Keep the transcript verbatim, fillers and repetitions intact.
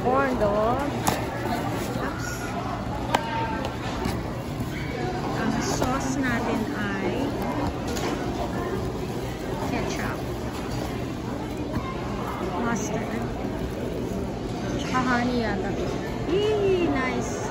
corn dog. Oops. Ang sauce natin ay ketchup, mustard, tsaka honey yata. Eee, nice.